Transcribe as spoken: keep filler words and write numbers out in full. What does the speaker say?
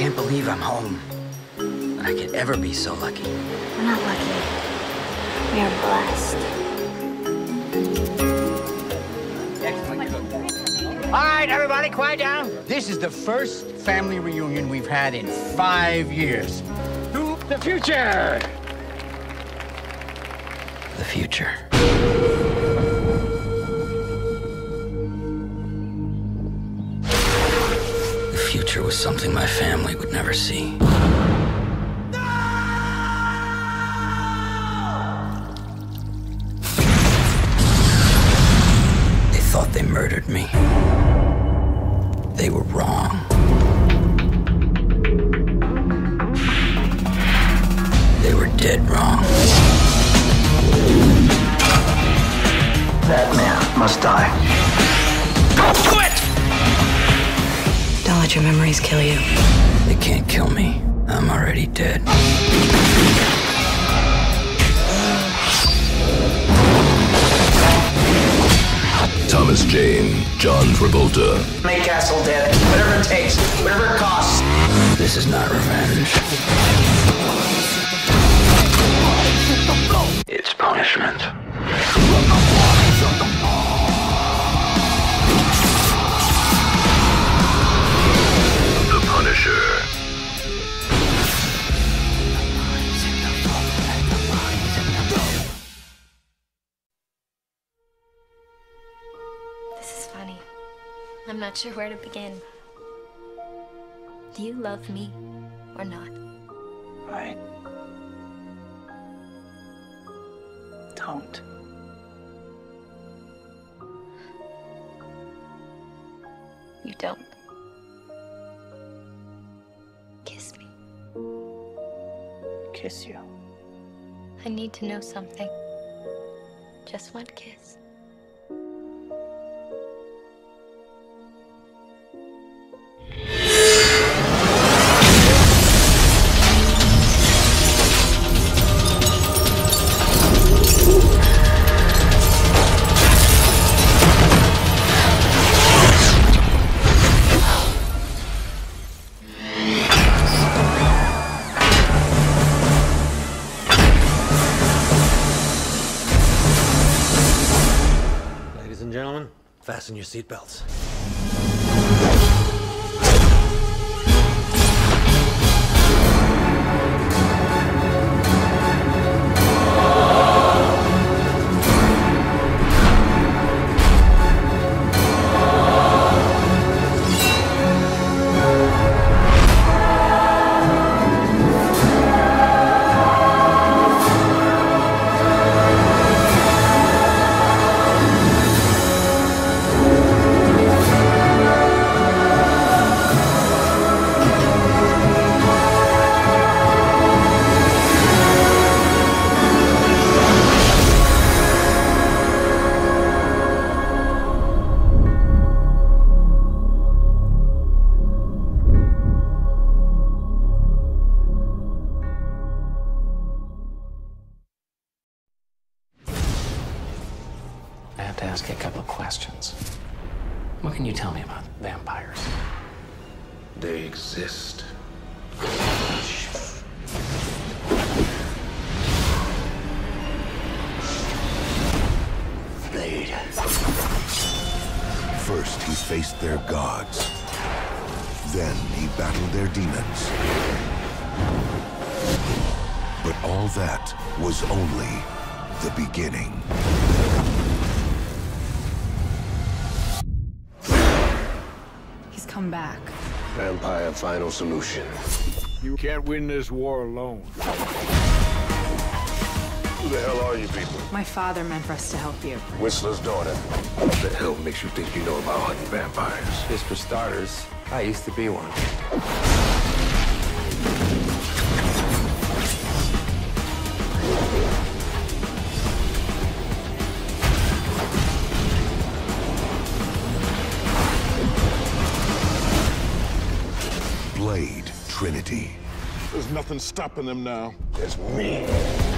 can't believe I'm home. That I could ever be so lucky. We're not lucky. We are blessed. All right, everybody, quiet down. This is the first family reunion we've had in five years. To the future! The future. The future was something my family would never see. They thought they murdered me. They were wrong. They were dead wrong. That man must die. Do it! Don't let your memories kill you. They can't kill me. I'm already dead. Thomas Jane, John Travolta. Make Castle dead. Whatever it takes. Whatever it costs. This is not revenge. It's punishment. The Punisher. This is funny. I'm not sure where to begin. Do you love me or not? I don't. You don't. Kiss me. Kiss you. I need to know something. Just one kiss. Ladies and gentlemen, fasten your seatbelts. I have to ask you a couple of questions. What can you tell me about vampires? They exist. Blade. First, he faced their gods. Then, he battled their demons. But all that was only the beginning. He's come back. Vampire Final Solution. You can't win this war alone. Who the hell are you people? My father meant for us to help you. Whistler's daughter. What the hell makes you think you know about hunting vampires? Just for starters, I used to be one. Blade Trinity. There's nothing stopping them now. There's me.